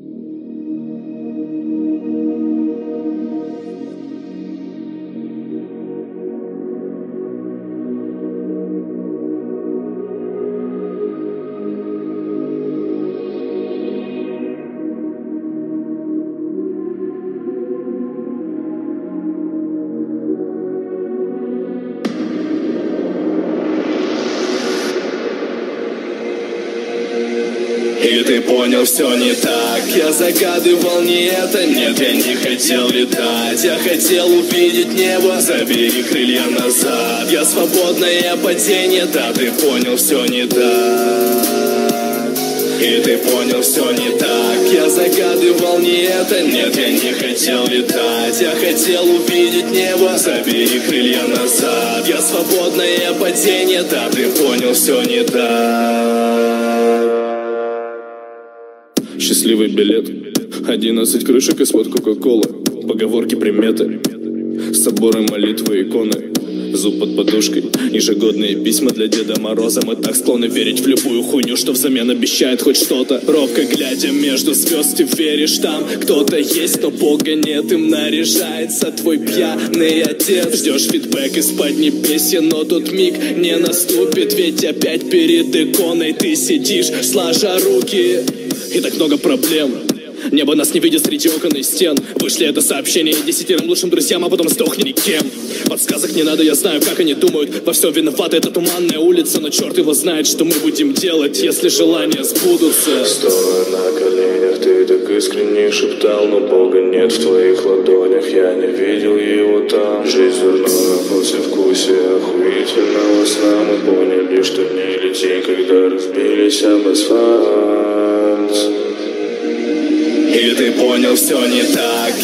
И ты понял, все не так. Я загадывал не это, нет, я не хотел летать. Я хотел увидеть небо, забери крылья назад. Я свободное падение, да, ты понял, все не так. И ты понял, все не так. Я загадывал не это, нет, я не хотел летать. Я хотел увидеть небо, забери крылья назад. Я свободное падение, да, ты понял, все не так. Счастливый билет, 11 крышек из-под кока-колы, поговорки, приметы, соборы, молитвы, иконы, зуб под подушкой, ежегодные письма для Деда Мороза. Мы так склонны верить в любую хуйню, что взамен обещает хоть что-то. Робко глядя между звезд, ты веришь, там кто-то есть, но Бога нет, им наряжается твой пьяный отец. Ждешь фидбэк из поднебесья, но тут миг не наступит, ведь опять перед иконой ты сидишь, сложа руки. И так много проблем. Небо нас не видит среди окон и стен. Вышли это сообщение 10 лучшим друзьям, а потом сдохни никем. Подсказок не надо, я знаю, как они думают. Во всем виновата эта туманная улица, но черт его знает, что мы будем делать, если желания сбудутся. Стоя на коленях, ты так искренне шептал, но Бога нет в твоих ладонях, я не видел его там. Жизнь дурная послевкусие охуительного сна. Мы поняли, что не летим, когда разбились об асфальт. И ты понял, все не так.